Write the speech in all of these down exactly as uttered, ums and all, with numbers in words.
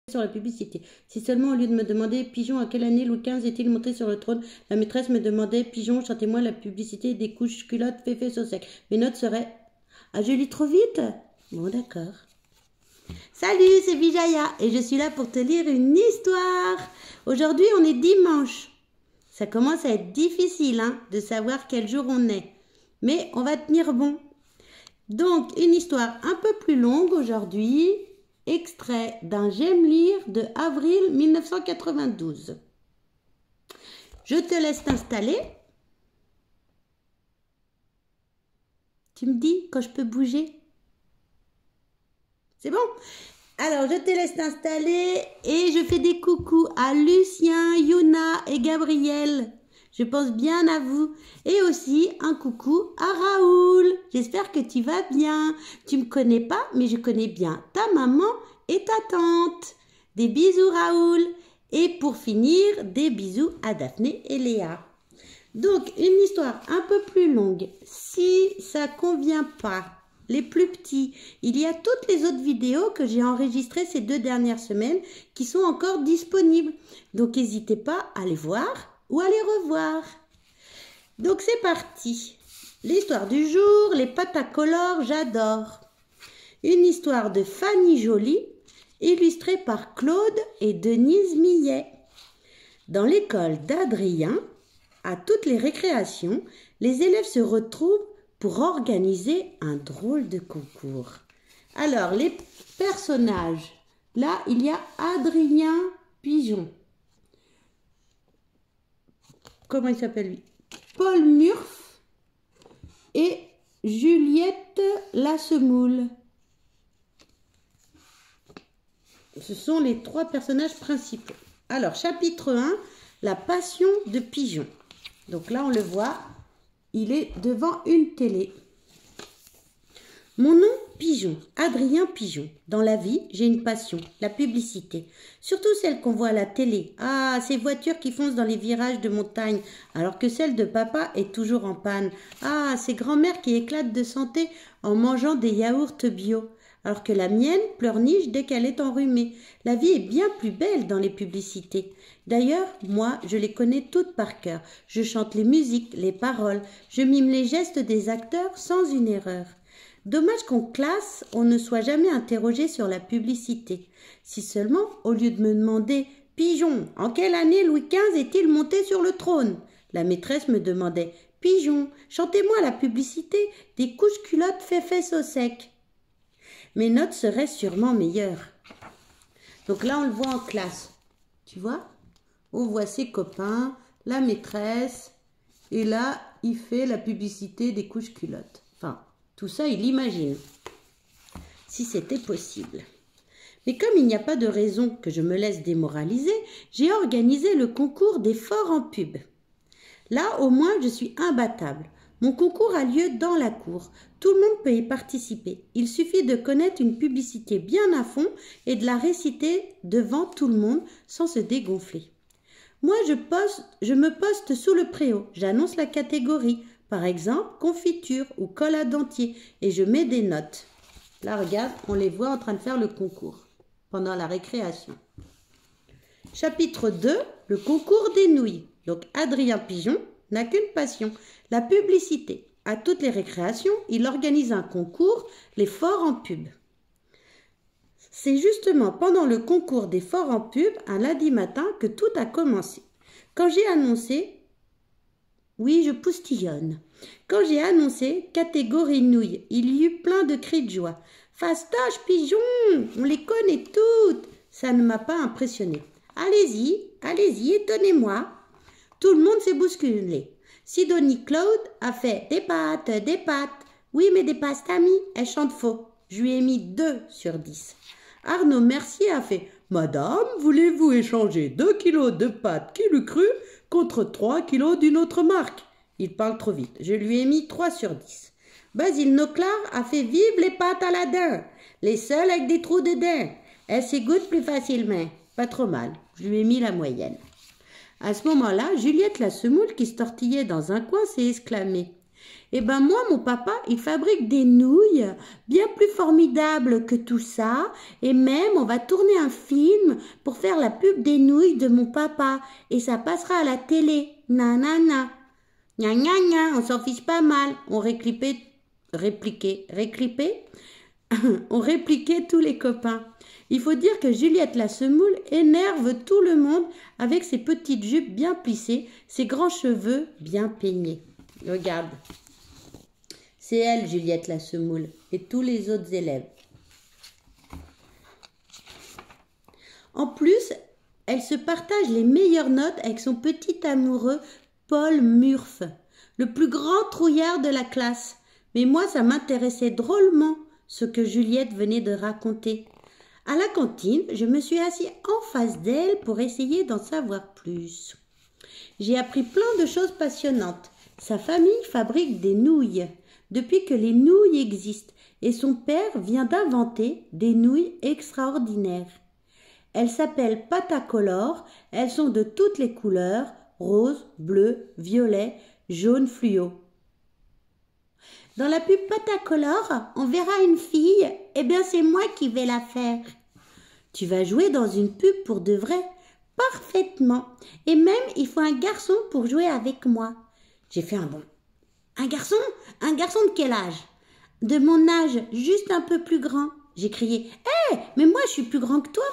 sur la publicité. Si seulement au lieu de me demander Pigeon à quelle année Louis quinze est-il monté sur le trône, la maîtresse me demandait Pigeon, chantez-moi la publicité des couches culottes féfé au sec. Mes notes seraient ah je lis trop vite. Bon d'accord. Salut, c'est Vijaya et je suis là pour te lire une histoire. Aujourd'hui on est dimanche. Ça commence à être difficile hein, de savoir quel jour on est. Mais on va tenir bon. Donc une histoire un peu plus longue aujourd'hui. Extrait d'un J'aime lire de avril mille neuf cent quatre-vingt-douze. Je te laisse t'installer. Tu me dis quand je peux bouger? C'est bon? Alors, je te laisse t'installer et je fais des coucous à Lucien, Yuna et Gabriel. Je pense bien à vous. Et aussi un coucou à Raoul. J'espère que tu vas bien. Tu ne me connais pas, mais je connais bien ta maman et ta tante. Des bisous Raoul. Et pour finir, des bisous à Daphné et Léa. Donc, une histoire un peu plus longue. Si ça ne convient pas, les plus petits, il y a toutes les autres vidéos que j'ai enregistrées ces deux dernières semaines qui sont encore disponibles. Donc, n'hésitez pas à les voir ou à les revoir. Donc c'est parti. L'histoire du jour, les pâtes à color, j'adore. Une histoire de Fanny Joly, illustrée par Claude et Denise Millet. Dans l'école d'Adrien, à toutes les récréations, les élèves se retrouvent pour organiser un drôle de concours. Alors, les personnages. Là, il y a Adrien Pigeon. Comment il s'appelle lui? Paul Murph et Juliette Lassemoule. Ce sont les trois personnages principaux. Alors, chapitre un, la passion de Pigeon. Donc là, on le voit, il est devant une télé. Mon nom, Pigeon, Adrien Pigeon. Dans la vie, j'ai une passion, la publicité. Surtout celle qu'on voit à la télé. Ah, ces voitures qui foncent dans les virages de montagne, alors que celle de papa est toujours en panne. Ah, ces grands-mères qui éclatent de santé en mangeant des yaourts bio, alors que la mienne pleurniche dès qu'elle est enrhumée. La vie est bien plus belle dans les publicités. D'ailleurs, moi, je les connais toutes par cœur. Je chante les musiques, les paroles, je mime les gestes des acteurs sans une erreur. Dommage qu'en classe, on ne soit jamais interrogé sur la publicité. Si seulement, au lieu de me demander « Pigeon, en quelle année Louis quinze est-il monté sur le trône ?» La maîtresse me demandait « Pigeon, chantez-moi la publicité des couches culottes féfé au sec. » Mes notes seraient sûrement meilleures. Donc là, on le voit en classe. Tu vois? On voit ses copains, la maîtresse, et là, il fait la publicité des couches culottes. Enfin, tout ça, il imagine, si c'était possible. Mais comme il n'y a pas de raison que je me laisse démoraliser, j'ai organisé le concours des forts en pub. Là, au moins, je suis imbattable. Mon concours a lieu dans la cour. Tout le monde peut y participer. Il suffit de connaître une publicité bien à fond et de la réciter devant tout le monde sans se dégonfler. Moi, je, poste, je me poste sous le préau. J'annonce la catégorie. Par exemple, confiture ou colle à dentier. Et je mets des notes. Là, regarde, on les voit en train de faire le concours pendant la récréation. Chapitre deux, le concours des nouilles. Donc, Adrien Pigeon n'a qu'une passion, la publicité. À toutes les récréations, il organise un concours, les forts en pub. C'est justement pendant le concours des forts en pub, un lundi matin, que tout a commencé. Quand j'ai annoncé... Oui, je poustillonne. Quand j'ai annoncé catégorie nouilles, il y eut plein de cris de joie. Fastoche, Pigeon, on les connaît toutes. Ça ne m'a pas impressionné. Allez-y, allez-y, étonnez-moi. Tout le monde s'est bousculé. Sidonie Claude a fait des pâtes, des pâtes. Oui, mais des pastami, elle chante faux. Je lui ai mis deux sur dix. Arnaud Mercier a fait « Madame, voulez-vous échanger deux kilos de pâtes qui l'eût cru contre trois kilos d'une autre marque ?» Il parle trop vite. Je lui ai mis trois sur dix. Basile Noclar a fait « Vive les pâtes à la daim, les seules avec des trous de daim. Elles s'égoutent plus facilement. » Pas trop mal. Je lui ai mis la moyenne. À ce moment-là, Juliette Lassemoule, qui se tortillait dans un coin, s'est exclamée Eh ben moi, mon papa, il fabrique des nouilles bien plus formidables que tout ça. Et même, on va tourner un film pour faire la pub des nouilles de mon papa. Et ça passera à la télé. Nanana. Gna gna gna, on s'en fiche pas mal. On réclipait, répliquait, réclipait. On répliquait tous les copains. Il faut dire que Juliette la semoule énerve tout le monde avec ses petites jupes bien plissées, ses grands cheveux bien peignés. Regarde. C'est elle, Juliette la semoule, et tous les autres élèves. En plus, elle se partage les meilleures notes avec son petit amoureux Paul Murph, le plus grand trouillard de la classe. Mais moi, ça m'intéressait drôlement ce que Juliette venait de raconter. À la cantine, je me suis assise en face d'elle pour essayer d'en savoir plus. J'ai appris plein de choses passionnantes. Sa famille fabrique des nouilles depuis que les nouilles existent et son père vient d'inventer des nouilles extraordinaires. Elles s'appellent patacolores, elles sont de toutes les couleurs, rose, bleu, violet, jaune fluo. Dans la pub patacolore, on verra une fille, eh bien c'est moi qui vais la faire. Tu vas jouer dans une pub pour de vrai? Parfaitement. Et même, il faut un garçon pour jouer avec moi. J'ai fait un bond. Un garçon? Un garçon de quel âge? De mon âge, juste un peu plus grand. J'ai crié, hé, hey, mais moi je suis plus grand que toi.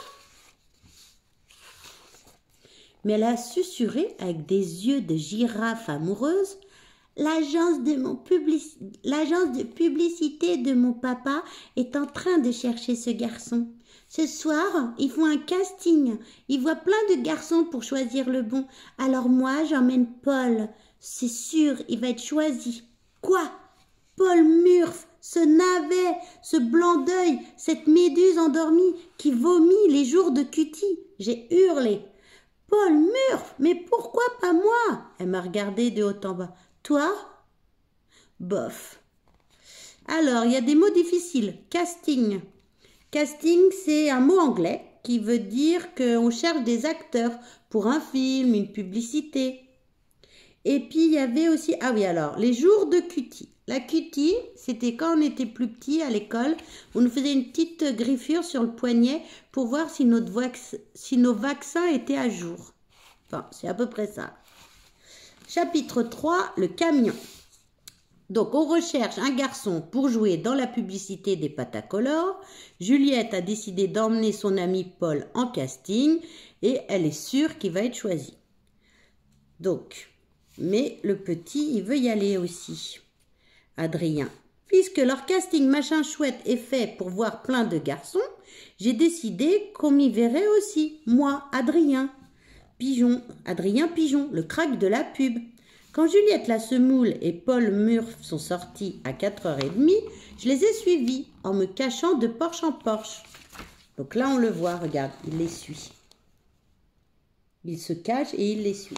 Mais elle a susurré avec des yeux de girafe amoureuse. L'agence de, mon publici... L'agence de publicité de mon papa est en train de chercher ce garçon. Ce soir, ils font un casting. Ils voient plein de garçons pour choisir le bon. Alors moi, j'emmène Paul. C'est sûr, il va être choisi. Quoi? Paul Murph, ce navet, ce blanc d'œil, cette méduse endormie qui vomit les jours de cutie. J'ai hurlé. Paul Murph, mais pourquoi pas moi? Elle m'a regardé de haut en bas. Toi? Bof. Alors, il y a des mots difficiles. Casting. Casting, c'est un mot anglais qui veut dire qu'on cherche des acteurs pour un film, une publicité. Et puis, il y avait aussi... Ah oui, alors, les jours de cutie. La cutie, c'était quand on était plus petit à l'école. On nous faisait une petite griffure sur le poignet pour voir si, notre vac... si nos vaccins étaient à jour. Enfin, c'est à peu près ça. Chapitre trois, le camion. Donc, on recherche un garçon pour jouer dans la publicité des patacolores. Juliette a décidé d'emmener son ami Paul en casting et elle est sûre qu'il va être choisi. Donc, mais le petit, il veut y aller aussi. Adrien. Puisque leur casting machin chouette est fait pour voir plein de garçons, j'ai décidé qu'on m'y verrait aussi. Moi, Adrien. Pigeon. Adrien Pigeon, le crack de la pub. Quand Juliette la semoule et Paul Murph sont sortis à quatre heures trente, je les ai suivis en me cachant de porche en porche. Donc là, on le voit, regarde, il les suit. Il se cache et il les suit.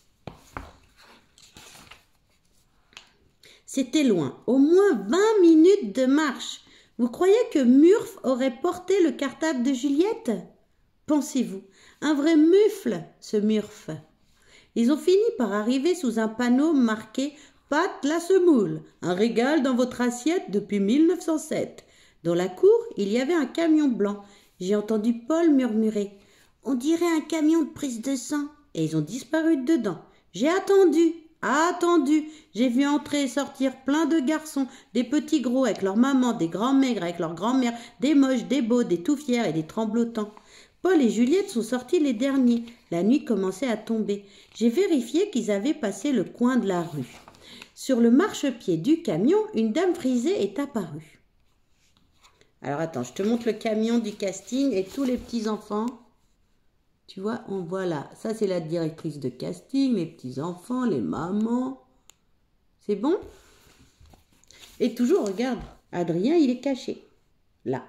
C'était loin, au moins vingt minutes de marche. Vous croyez que Murph aurait porté le cartable de Juliette? Pensez-vous, un vrai mufle, ce Murph. Ils ont fini par arriver sous un panneau marqué « Pat la semoule, un régal dans votre assiette depuis mille neuf cent sept ». Dans la cour, il y avait un camion blanc. J'ai entendu Paul murmurer « On dirait un camion de prise de sang ». Et ils ont disparu dedans. J'ai attendu, attendu. J'ai vu entrer et sortir plein de garçons, des petits gros avec leur maman, des grands maigres avec leur grand-mère, des moches, des beaux, des tout fiers et des tremblotants. Paul et Juliette sont sortis les derniers. La nuit commençait à tomber. J'ai vérifié qu'ils avaient passé le coin de la rue. Sur le marchepied du camion, une dame frisée est apparue. Alors attends, je te montre le camion du casting et tous les petits-enfants. Tu vois, on voit là. Ça, c'est la directrice de casting, les petits-enfants, les mamans. C'est bon? Et toujours, regarde, Adrien, il est caché. Là.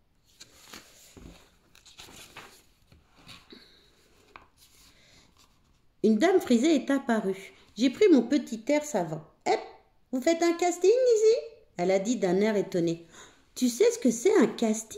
Une dame frisée est apparue. J'ai pris mon petit air savant. « Hep, vous faites un casting ici ?» Elle a dit d'un air étonné. « Tu sais ce que c'est un casting ?»«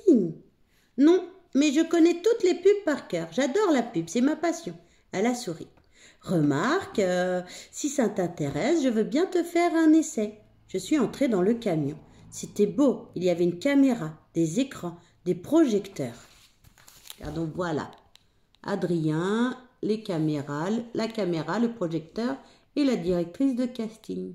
Non, mais je connais toutes les pubs par cœur. J'adore la pub, c'est ma passion. » Elle a souri. « Remarque, euh, si ça t'intéresse, je veux bien te faire un essai. Je suis entrée dans le camion. C'était beau, il y avait une caméra, des écrans, des projecteurs. Regardons, voilà. Adrien, les caméras, la caméra, le projecteur et la directrice de casting.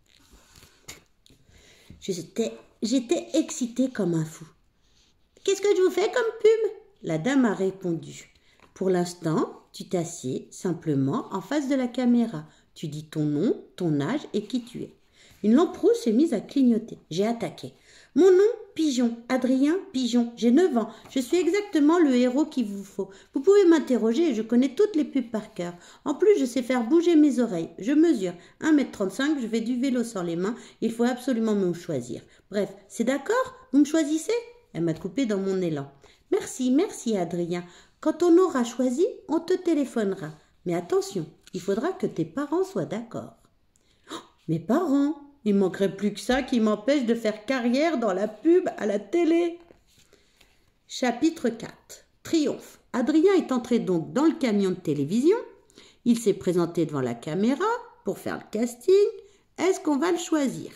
J'étais, j'étais excitée comme un fou. « Qu'est-ce que je vous fais comme pub ?» La dame a répondu. « Pour l'instant, tu t'assieds simplement en face de la caméra. Tu dis ton nom, ton âge et qui tu es. » Une lampe rouge s'est mise à clignoter. J'ai attaqué. « Mon nom, Pigeon. Adrien Pigeon. J'ai neuf ans. Je suis exactement le héros qu'il vous faut. Vous pouvez m'interroger, je connais toutes les pubs par cœur. En plus, je sais faire bouger mes oreilles. Je mesure un mètre trente-cinq, je fais du vélo sans les mains. Il faut absolument me choisir. Bref, c'est d'accord? Vous me choisissez ?» Elle m'a coupé dans mon élan. « Merci, merci Adrien. Quand on aura choisi, on te téléphonera. Mais attention, il faudra que tes parents soient d'accord. Oh, » Mes parents? Il ne manquerait plus que ça qui m'empêche de faire carrière dans la pub à la télé. Chapitre quatre. Triomphe. Adrien est entré donc dans le camion de télévision. Il s'est présenté devant la caméra pour faire le casting. Est-ce qu'on va le choisir?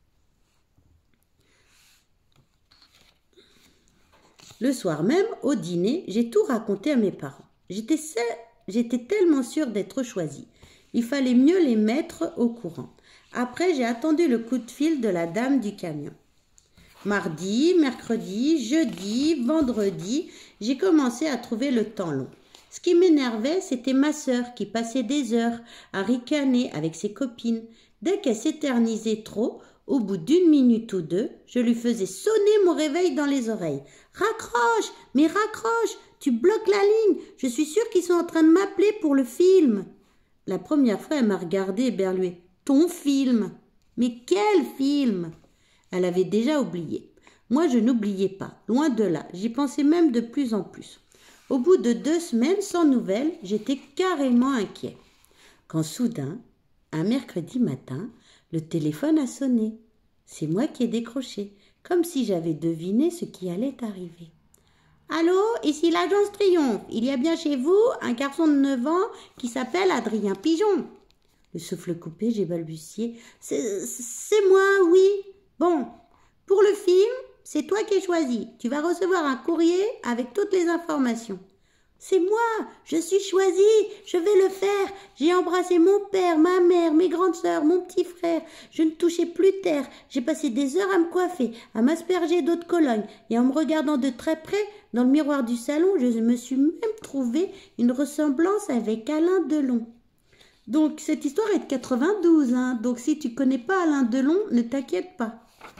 Le soir même, au dîner, j'ai tout raconté à mes parents. J'étais, j'étais tellement sûre d'être choisie. Il fallait mieux les mettre au courant. Après, j'ai attendu le coup de fil de la dame du camion. Mardi, mercredi, jeudi, vendredi, j'ai commencé à trouver le temps long. Ce qui m'énervait, c'était ma sœur qui passait des heures à ricaner avec ses copines. Dès qu'elle s'éternisait trop, au bout d'une minute ou deux, je lui faisais sonner mon réveil dans les oreilles. « Raccroche, mais raccroche, tu bloques la ligne, je suis sûre qu'ils sont en train de m'appeler pour le film. » La première fois, elle m'a regardée éberluée. « Ton film ?»« Mais quel film ?» Elle avait déjà oublié. Moi, je n'oubliais pas, loin de là, j'y pensais même de plus en plus. Au bout de deux semaines sans nouvelles, j'étais carrément inquiet. Quand soudain, un mercredi matin, le téléphone a sonné. C'est moi qui ai décroché, comme si j'avais deviné ce qui allait arriver. « Allô, ici l'agence Triomphe. Il y a bien chez vous un garçon de neuf ans qui s'appelle Adrien Pigeon. » Le souffle coupé, j'ai balbutié. « C'est, c'est moi, oui. Bon, pour le film, c'est toi qui es choisi. Tu vas recevoir un courrier avec toutes les informations. » C'est moi, je suis choisie, je vais le faire. J'ai embrassé mon père, ma mère, mes grandes sœurs, mon petit frère. Je ne touchais plus terre. J'ai passé des heures à me coiffer, à m'asperger d'eau de Cologne. Et en me regardant de très près, dans le miroir du salon, je me suis même trouvé une ressemblance avec Alain Delon. Donc, cette histoire est de quatre-vingt-douze, hein. Donc, si tu connais pas Alain Delon, ne t'inquiète pas.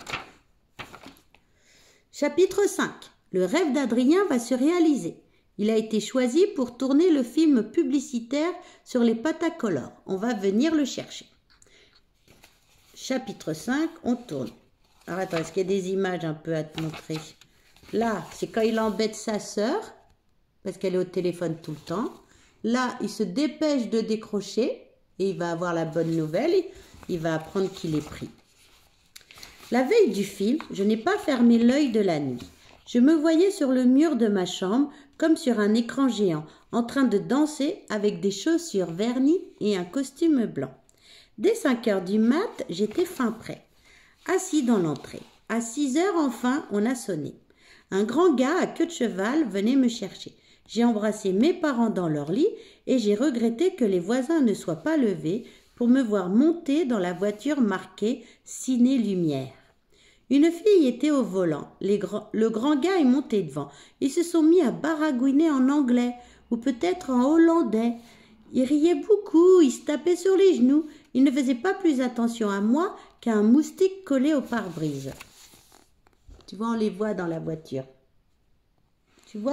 Chapitre cinq. Le rêve d'Adrien va se réaliser. Il a été choisi pour tourner le film publicitaire sur les patacolores. On va venir le chercher. Chapitre cinq, on tourne. Alors attends, est-ce qu'il y a des images un peu à te montrer? Là, c'est quand il embête sa sœur, parce qu'elle est au téléphone tout le temps. Là, il se dépêche de décrocher et il va avoir la bonne nouvelle. Il va apprendre qu'il est pris. La veille du film, je n'ai pas fermé l'œil de la nuit. Je me voyais sur le mur de ma chambre, comme sur un écran géant, en train de danser avec des chaussures vernies et un costume blanc. Dès cinq heures du mat, j'étais fin prêt. Assis dans l'entrée. À six heures, enfin, on a sonné. Un grand gars à queue de cheval venait me chercher. J'ai embrassé mes parents dans leur lit et j'ai regretté que les voisins ne soient pas levés pour me voir monter dans la voiture marquée « Ciné Lumière ». Une fille était au volant. Les grands, le grand gars est monté devant. Ils se sont mis à baragouiner en anglais ou peut-être en hollandais. Ils riaient beaucoup, ils se tapaient sur les genoux. Ils ne faisaient pas plus attention à moi qu'à un moustique collé au pare-brise. Tu vois, on les voit dans la voiture. Tu vois ?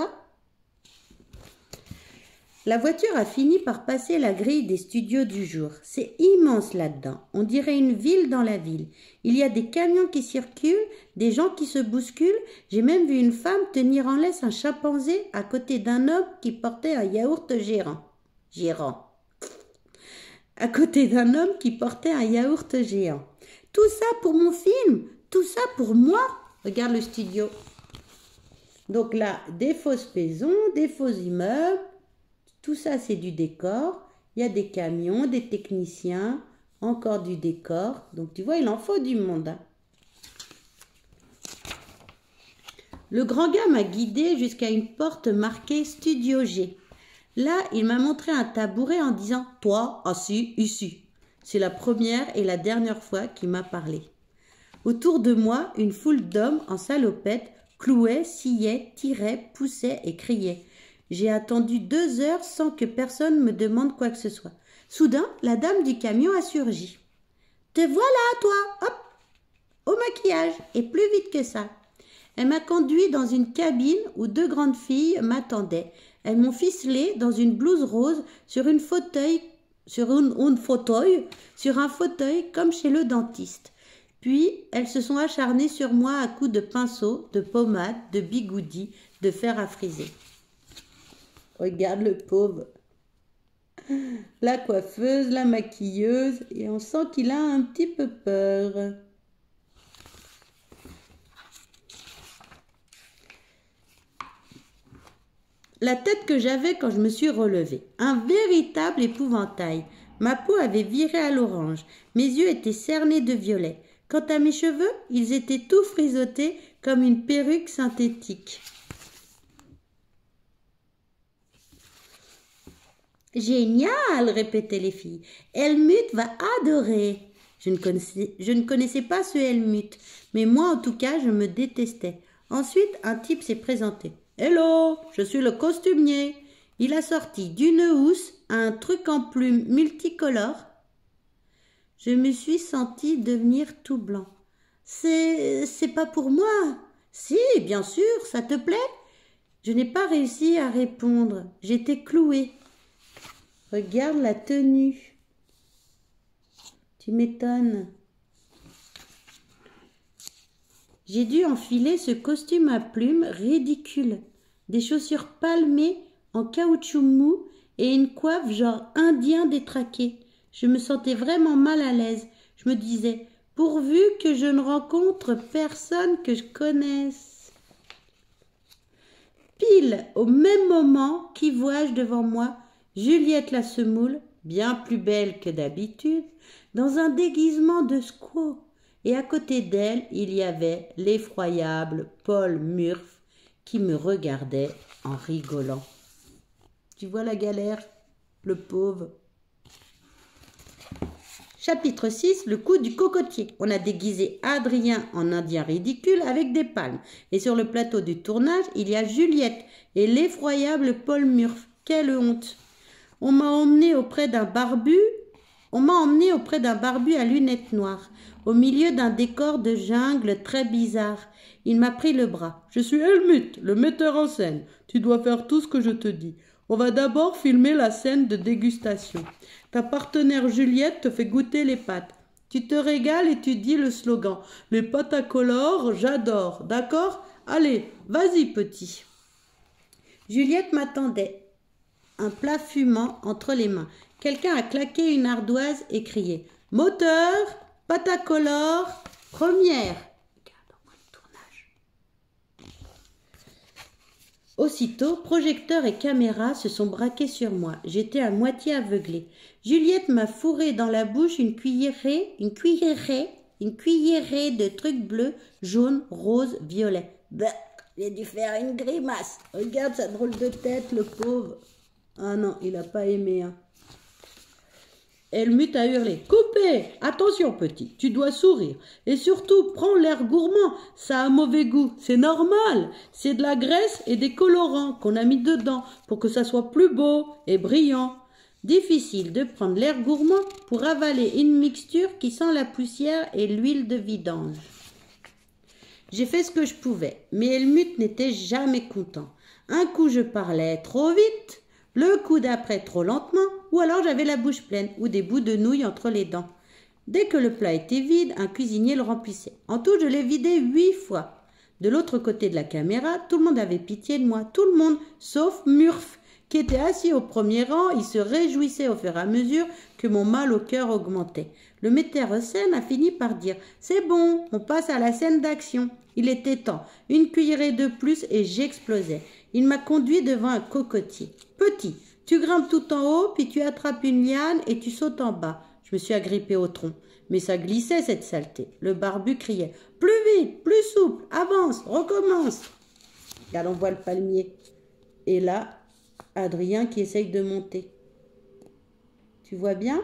La voiture a fini par passer la grille des studios du jour. C'est immense là-dedans. On dirait une ville dans la ville. Il y a des camions qui circulent, des gens qui se bousculent. J'ai même vu une femme tenir en laisse un chimpanzé à côté d'un homme qui portait un yaourt gérant. Gérant. À côté d'un homme qui portait un yaourt géant. Tout ça pour mon film. Tout ça pour moi. Regarde le studio. Donc là, des fausses maisons, des faux immeubles. Tout ça, c'est du décor. Il y a des camions, des techniciens, encore du décor. Donc tu vois, il en faut du monde. Hein. Le grand gars m'a guidé jusqu'à une porte marquée Studio G. Là, il m'a montré un tabouret en disant « Toi, assis ici ». C'est la première et la dernière fois qu'il m'a parlé. Autour de moi, une foule d'hommes en salopette clouaient, sciaient, tiraient, poussaient et criaient. J'ai attendu deux heures sans que personne me demande quoi que ce soit. Soudain, la dame du camion a surgi. « Te voilà, toi !» Hop, au maquillage, et plus vite que ça. Elle m'a conduit dans une cabine où deux grandes filles m'attendaient. Elles m'ont ficelé dans une blouse rose sur une fauteuil, sur une, une fauteuil, sur un fauteuil comme chez le dentiste. Puis, elles se sont acharnées sur moi à coups de pinceau, de pommade, de bigoudi, de fer à friser. Regarde le pauvre. La coiffeuse, la maquilleuse, et on sent qu'il a un petit peu peur. La tête que j'avais quand je me suis relevée, un véritable épouvantail. Ma peau avait viré à l'orange, mes yeux étaient cernés de violet. Quant à mes cheveux, ils étaient tout frisottés comme une perruque synthétique. « Génial !» répétaient les filles. « Helmut va adorer !» Je ne connaissais, je ne connaissais pas ce Helmut, mais moi en tout cas, je me détestais. Ensuite, un type s'est présenté. « Hello, je suis le costumier !» Il a sorti d'une housse un truc en plume multicolore. Je me suis sentie devenir tout blanc. « C'est, c'est pas pour moi !»« Si, bien sûr, ça te plaît ?» Je n'ai pas réussi à répondre. J'étais clouée. Regarde la tenue. Tu m'étonnes. J'ai dû enfiler ce costume à plumes ridicule. Des chaussures palmées en caoutchouc mou et une coiffe genre indien détraqué. Je me sentais vraiment mal à l'aise. Je me disais, pourvu que je ne rencontre personne que je connaisse. Pile au même moment, qui vois-je devant moi? Juliette la semoule, bien plus belle que d'habitude, dans un déguisement de squaw. Et à côté d'elle, il y avait l'effroyable Paul Murph qui me regardait en rigolant. Tu vois la galère, le pauvre. Chapitre six, le coup du cocotier. On a déguisé Adrien en indien ridicule avec des palmes. Et sur le plateau du tournage, il y a Juliette et l'effroyable Paul Murph. Quelle honte! On m'a emmené auprès d'un barbu, on m'a emmené auprès d'un barbu à lunettes noires, au milieu d'un décor de jungle très bizarre. Il m'a pris le bras. Je suis Helmut, le metteur en scène. Tu dois faire tout ce que je te dis. On va d'abord filmer la scène de dégustation. Ta partenaire Juliette te fait goûter les pâtes. Tu te régales et tu dis le slogan. Les pâtes à color, j'adore. D'accord? Allez, vas-y petit. Juliette m'attendait. Un plat fumant entre les mains. Quelqu'un a claqué une ardoise et crié « Moteur, pâte à color, première !» Aussitôt, projecteur et caméra se sont braqués sur moi. J'étais à moitié aveuglée. Juliette m'a fourré dans la bouche une cuillerée, une cuillerée, une cuillerée de trucs bleus, jaunes, roses, violets. Bah, j'ai dû faire une grimace. Regarde sa drôle de tête, le pauvre. Ah non, il n'a pas aimé. Hein. Helmut a hurlé. Coupez! Attention, petit, tu dois sourire. Et surtout, prends l'air gourmand. Ça a mauvais goût. C'est normal. C'est de la graisse et des colorants qu'on a mis dedans pour que ça soit plus beau et brillant. Difficile de prendre l'air gourmand pour avaler une mixture qui sent la poussière et l'huile de vidange. J'ai fait ce que je pouvais, mais Helmut n'était jamais content. Un coup, je parlais trop vite. Le coup d'après trop lentement, ou alors j'avais la bouche pleine, ou des bouts de nouilles entre les dents. Dès que le plat était vide, un cuisinier le remplissait. En tout, je l'ai vidé huit fois. De l'autre côté de la caméra, tout le monde avait pitié de moi, tout le monde, sauf Murph, qui était assis au premier rang. Il se réjouissait au fur et à mesure que mon mal au cœur augmentait. Le metteur en scène a fini par dire « C'est bon, on passe à la scène d'action ». Il était temps, une cuillerée de plus et j'explosais. Il m'a conduit devant un cocotier. Petit, tu grimpes tout en haut, puis tu attrapes une liane et tu sautes en bas. Je me suis agrippée au tronc. Mais ça glissait, cette saleté. Le barbu criait. Plus vite, plus souple, avance, recommence. Regarde, on voit le palmier. Et là, Adrien qui essaye de monter. Tu vois bien?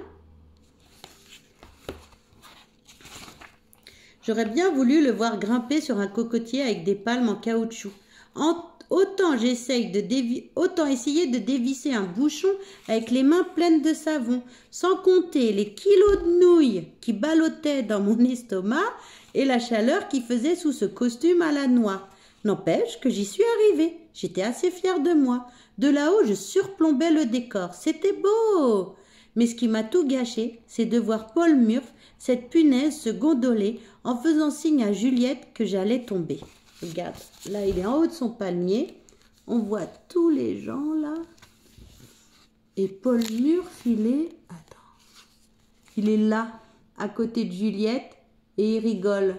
J'aurais bien voulu le voir grimper sur un cocotier avec des palmes en caoutchouc. En, autant j'essaye de dévi, autant essayer de dévisser un bouchon avec les mains pleines de savon, sans compter les kilos de nouilles qui ballottaient dans mon estomac et la chaleur qui faisait sous ce costume à la noix. N'empêche que j'y suis arrivée. J'étais assez fière de moi. De là-haut, je surplombais le décor. C'était beau! Mais ce qui m'a tout gâché, c'est de voir Paul Murph, cette punaise, se gondoler en faisant signe à Juliette que j'allais tomber. Regarde, là, il est en haut de son palmier. On voit tous les gens, là. Et Paul Murph, il est... Attends. Il est là, à côté de Juliette, et il rigole.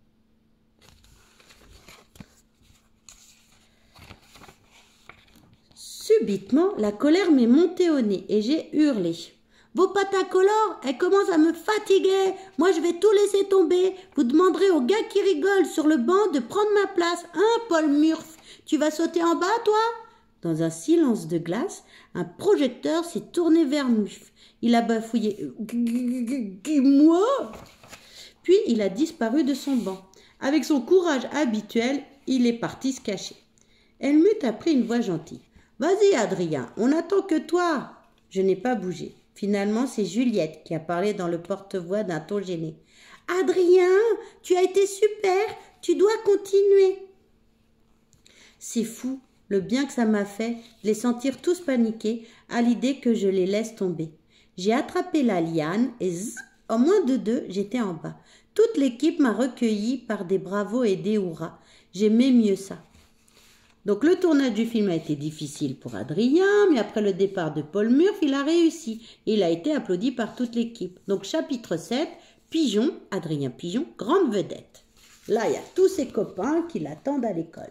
Subitement, la colère m'est montée au nez et j'ai hurlé. Vos pâtes incolores, elles commencent à me fatiguer. Moi, je vais tout laisser tomber. Vous demanderez au gars qui rigole sur le banc de prendre ma place. Hein, Paul Murph? Tu vas sauter en bas, toi? Dans un silence de glace, un projecteur s'est tourné vers Murph. Il a bafouillé. Moi? Puis, il a disparu de son banc. Avec son courage habituel, il est parti se cacher. Helmut a pris une voix gentille. Vas-y, Adrien, on n'attend que toi. Je n'ai pas bougé. Finalement, c'est Juliette qui a parlé dans le porte-voix d'un ton gêné. Adrien, tu as été super, tu dois continuer. C'est fou, le bien que ça m'a fait de les sentir tous paniquer à l'idée que je les laisse tomber. J'ai attrapé la liane et zzz, en moins de deux, j'étais en bas. Toute l'équipe m'a recueilli par des bravos et des hurrahs. J'aimais mieux ça. Donc le tournage du film a été difficile pour Adrien, mais après le départ de Paul Murph, il a réussi. Et il a été applaudi par toute l'équipe. Donc chapitre sept, Pigeon, Adrien Pigeon, grande vedette. Là, il y a tous ses copains qui l'attendent à l'école.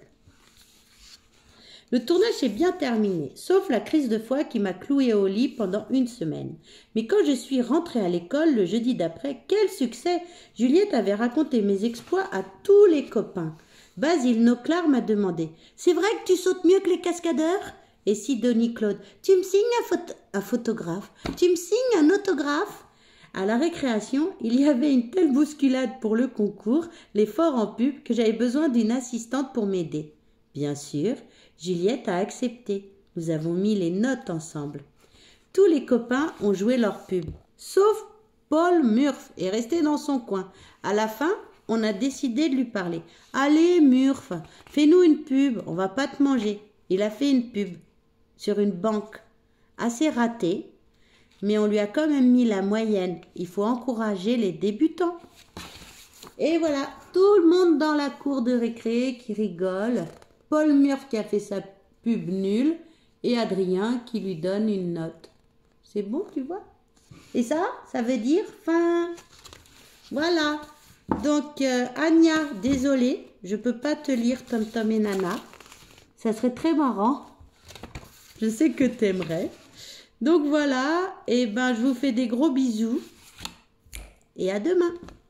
Le tournage s'est bien terminé, sauf la crise de foie qui m'a cloué au lit pendant une semaine. Mais quand je suis rentrée à l'école le jeudi d'après, quel succès! Juliette avait raconté mes exploits à tous les copains. Basile Noclar m'a demandé « C'est vrai que tu sautes mieux que les cascadeurs ?» Et Sidonie Claude « Tu me signes un, photo un photographe Tu me signes un autographe ?» À la récréation, il y avait une telle bousculade pour le concours, l'effort en pub, que j'avais besoin d'une assistante pour m'aider. Bien sûr, Juliette a accepté. Nous avons mis les notes ensemble. Tous les copains ont joué leur pub, sauf Paul Murph est resté dans son coin. À la fin, on a décidé de lui parler. « Allez, Murph, fais-nous une pub, on va pas te manger. » Il a fait une pub sur une banque, assez ratée, mais on lui a quand même mis la moyenne. Il faut encourager les débutants. Et voilà, tout le monde dans la cour de récré qui rigole. Paul Murph qui a fait sa pub nulle et Adrien qui lui donne une note. C'est bon, tu vois? Et ça, ça veut dire fin. Voilà. Donc, euh, Anya, désolée, je ne peux pas te lire Tom Tom et Nana. Ça serait très marrant. Je sais que tu aimerais. Donc voilà, et ben je vous fais des gros bisous. Et à demain.